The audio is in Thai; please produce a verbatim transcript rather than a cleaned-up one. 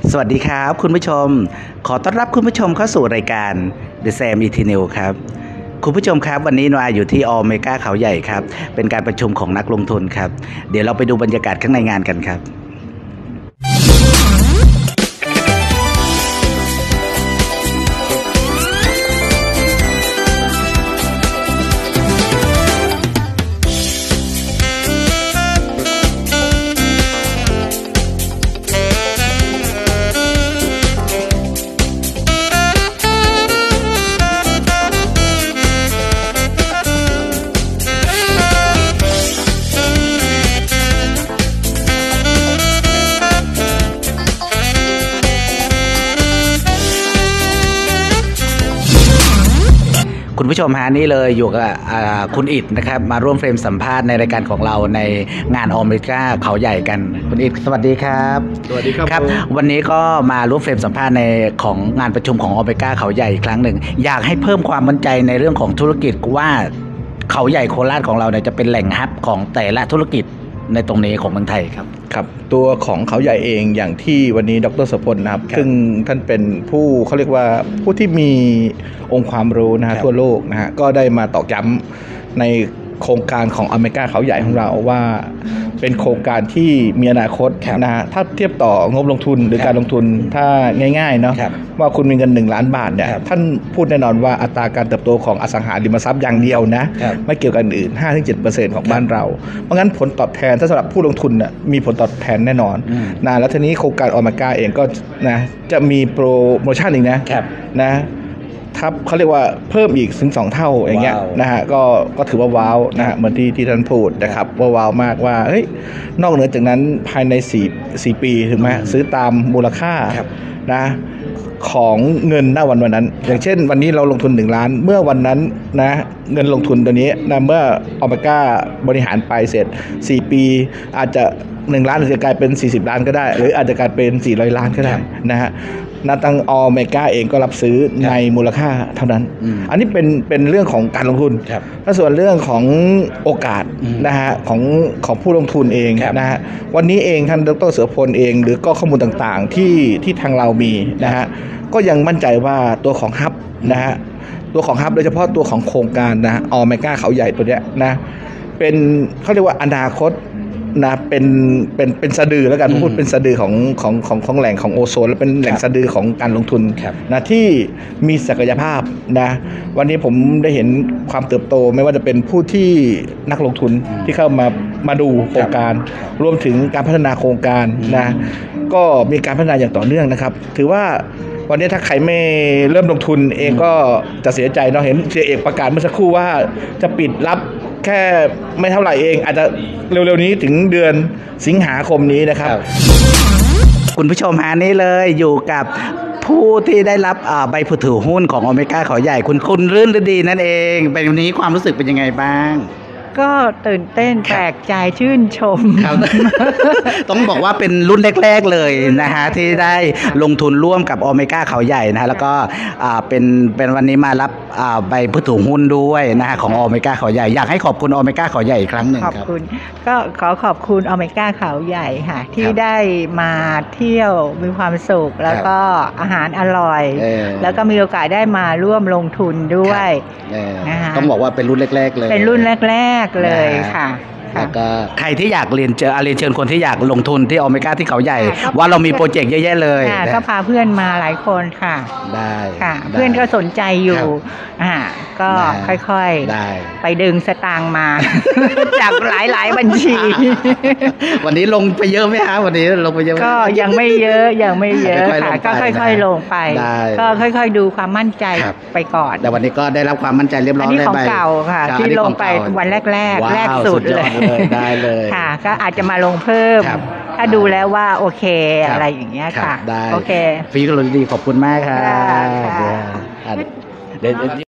สวัสดีครับคุณผู้ชมขอต้อนรับคุณผู้ชมเข้าสู่รายการ The Sam Eternal ครับคุณผู้ชมครับวันนี้นวาอยู่ที่อเมก้าเขาใหญ่ครับเป็นการประชุมของนักลงทุนครับเดี๋ยวเราไปดูบรรยากาศข้างในงานกันครับคุณผู้ชมฮะนี่เลยอยู่กับคุณอิฐนะครับมาร่วมเฟรมสัมภาษณ์ในรายการของเราในงานอเมริกาเขาใหญ่กันคุณอิฐสวัสดีครับสวัสดีครับครับวันนี้ก็มาร่วมเฟรมสัมภาษณ์ในของงานประชุมของอเมริกาเขาใหญ่อีกครั้งหนึ่งอยากให้เพิ่มความมั่นใจในเรื่องของธุรกิจว่าเขาใหญ่โคราชของเราเนี่ยจะเป็นแหล่งฮับของแต่ละธุรกิจในตรงนี้ของเมืองไทยครับครับตัวของเขาใหญ่เองอย่างที่วันนี้ดร.โสพลนะครับซึ่งท่านเป็นผู้เขาเรียกว่าผู้ที่มีองค์ความรู้นะฮะทั่วโลกนะฮะก็ได้มาตอกย้ำในโครงการของอเมริกาเขาใหญ่ของเราว่าเป็นโครงการที่มีอนาคตนะฮะถ้าเทียบต่องบลงทุนหรือการลงทุนถ้าง่ายๆเนาะว่าคุณมีเงินหนึ่งล้านบาทเนี่ยท่านพูดแน่นอนว่าอัตราการเติบโตของอสังหาริมทรัพย์อย่างเดียวนะไม่เกี่ยวกับอื่น ห้าถึงเจ็ดเปอร์เซ็นต์ ของบ้านเราเพราะงั้นผลตอบแทนถ้าสำหรับผู้ลงทุนน่ะมีผลตอบแทนแน่นอนนะแล้วทีนี้โครงการอเมริกาเองก็นะจะมีโปรโมชั่นอีกนะนะครับเขาเรียกว่าเพิ่มอีกถึงสองเท่าอย่างเงี้ยนะฮะก็ก็ถือว่าว้าวนะฮะเหมือนที่ที่ท่านพูดนะครับว่าว้าวมากว่าเฮ้ยนอกเหนือจากนั้นภายในสี่ สี่ปีถึงไหมซื้อตามมูลค่านะของเงินณวันวันนั้นอย่างเช่นวันนี้เราลงทุนหนึ่งล้านเมื่อวันนั้นนะเงินลงทุนตัวนี้นะเมื่ออเมริกาบริหารไปเสร็จสี่ปีอาจจะหนึ่งล้านอาจจะกลายเป็นสี่สิบล้านก็ได้หรืออาจจะกลายเป็นสี่ร้อยล้านก็ได้นะฮะนาตังอเมริกาเองก็รับซื้อในมูลค่าเท่านั้นอันนี้เป็นเป็นเรื่องของการลงทุนถ้าส่วนเรื่องของโอกาสนะฮะของของผู้ลงทุนเองนะฮะวันนี้เองท่านดร.เสือพลเองหรือก็ข้อมูลต่างๆที่ที่ทางเรามีนะฮะก็ยังมั่นใจว่าตัวของฮับนะฮะตัวของฮับโดยเฉพาะตัวของโครงการนะอเมริกาเขาใหญ่ตัวเนี้ยนะเป็นเขาเรียกว่าอนาคตนะเป็นเป็นเป็นสะดือแล้วกันพูดเป็นสะดือของของของของแหล่งของโอโซนและเป็นแหล่งสะดือของการลงทุนนะที่มีศักยภาพนะวันนี้ผมได้เห็นความเติบโตไม่ว่าจะเป็นผู้ที่นักลงทุนที่เข้ามามาดูโครงการรวมถึงการพัฒนาโครงการนะก็มีการพัฒนาอย่างต่อเนื่องนะครับถือว่าวันนี้ถ้าใครไม่เริ่มลงทุนเองก็จะเสียใจเนาะเห็นเสียเอกประกาศเมื่อสักครู่ว่าจะปิดรับแค่ไม่เท่าไหร่เองอาจจะเร็วๆนี้ถึงเดือนสิงหาคมนี้นะครับคุณผู้ชมหานี้เลยอยู่กับผู้ที่ได้รับใบผู้ถือหุ้นของอเมริกาเขาใหญ่คุณคุณรื่นฤดีนั่นเองเป็นวันนี้ความรู้สึกเป็นยังไงบ้างก็ตื่นเต้นแปลกใจชื่นชมครับต้องบอกว่าเป็นรุ่นแรกๆเลยนะฮะที่ได้ลงทุนร่วมกับอเมริกาเขาใหญ่นะฮะแล้วก็เป็นเป็นวันนี้มารับใบผู้ถือหุ้นด้วยนะฮะของอเมริกาเขาใหญ่อยากให้ขอบคุณอเมริกาเขาใหญ่อีกครั้งหนึ่งครับขอบคุณก็ขอขอบคุณอเมริกาเขาใหญ่ค่ะที่ได้มาเที่ยวมีความสุขแล้วก็อาหารอร่อยแล้วก็มีโอกาสได้มาร่วมลงทุนด้วยนะคะต้องบอกว่าเป็นรุ่นแรกๆเลยเป็นรุ่นแรกเลยค่ะแล้วก็ใครที่อยากเรียนเจอเรียนเชิญคนที่อยากลงทุนที่อเมริกาที่เขาใหญ่ว่าเรามีโปรเจกต์เยอะแยะเลยก็พาเพื่อนมาหลายคนค่ะได้ค่ะเพื่อนก็สนใจอยู่อ่าก็ค่อยๆไปดึงสตางค์มาจากหลายๆบัญชีวันนี้ลงไปเยอะไหมคะวันนี้ลงไปเยอะก็ยังไม่เยอะยังไม่เยอะค่ะก็ค่อยๆลงไปก็ค่อยๆดูความมั่นใจไปก่อนแต่วันนี้ก็ได้รับความมั่นใจเรียบร้อยอันนี้ของเก่าค่ะที่ลงไปวันแรกๆแรกสุดเลยได้เลยค่ะก็อาจจะมาลงเพิ่มถ้าดูแล้วว่าโอเคอะไรอย่างเงี้ยค่ะได้โอเคฟรีก็เลยดีขอบคุณมากค่ะเดี๋ยว